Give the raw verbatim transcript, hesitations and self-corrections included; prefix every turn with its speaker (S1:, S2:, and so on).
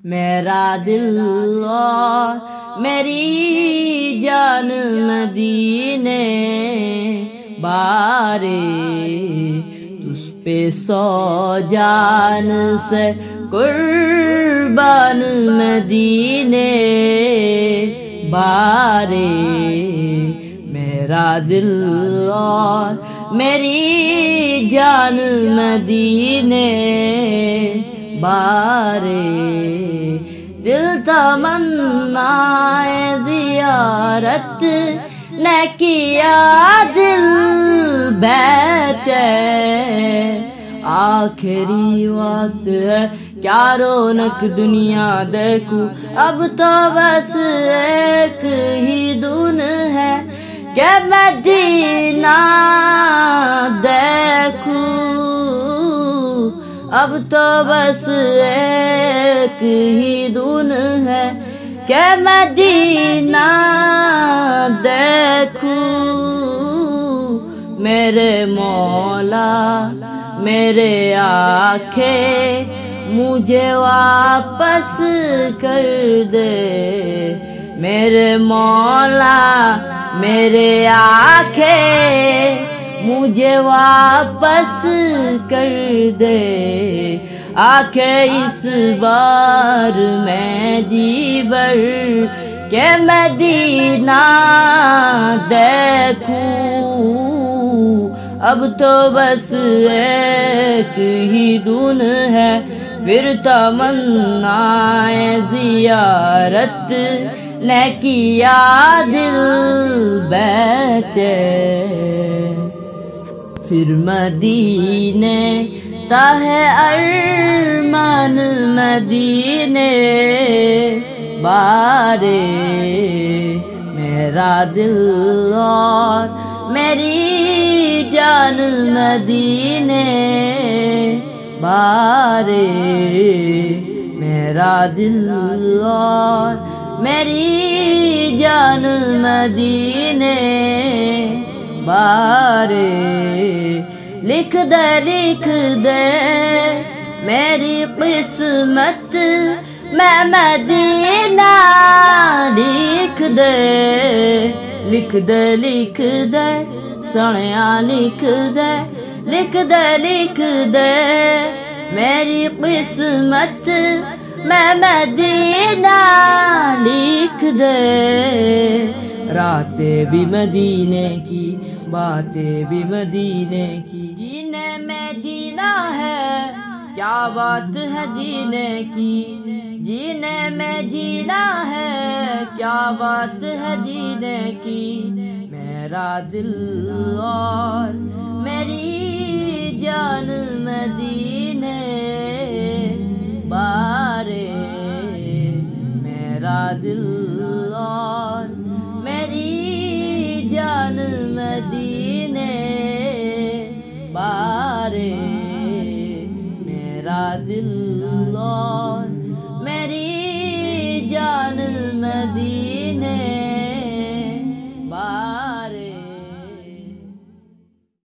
S1: میرا دل اور میری جان مدینے بارے، تجھ پہ سو جان سے قربان مدینے بارے، میرا دل اور میری جان مدینے بارے، دل تمنا زیارت نے کیا دل بیچ، آخری وقت ہے کیا رونق دنیا دیکھوں، اب تو بس ایک ہی دھن ہے کہ مدینہ دیکھوں، اب تو بس ایک ہی دھن ہے کہ مدینہ دیکھوں، میرے مولا میرے آنکھیں مجھے واپس کر دے، میرے مولا میرے آنکھیں مجھے واپس کر دے، آنکھیں اس بار میں جی بھر کہ مدینہ دیکھوں، اب تو بس ایک ہی دھن ہے پھر تمنا زیارت نے کیا دل بیچے، پھر مدینے تاہ ارمان مدینے بارے، میرا دل اور میری جان مدینے بارے، میرا دل اور میری جان مدینے بارے، لکھ دے لکھ دے میری قسمت میں مدینہ، لکھ دے لکھ دے لکھ دے سنیا، لکھ دے لکھ دے لکھ دے میری قسمت میں مدینہ، لکھ دے، راتیں بھی مدینے کی باتیں بھی مدینے کی، جینے میں جینا ہے کیا بات ہے جینے کی، جینے میں جینا ہے کیا بات ہے جینے کی، میرا دل اور میری جان مدینے بارے، میرا دل اور میری جان مدینے بارے، میرا دل اور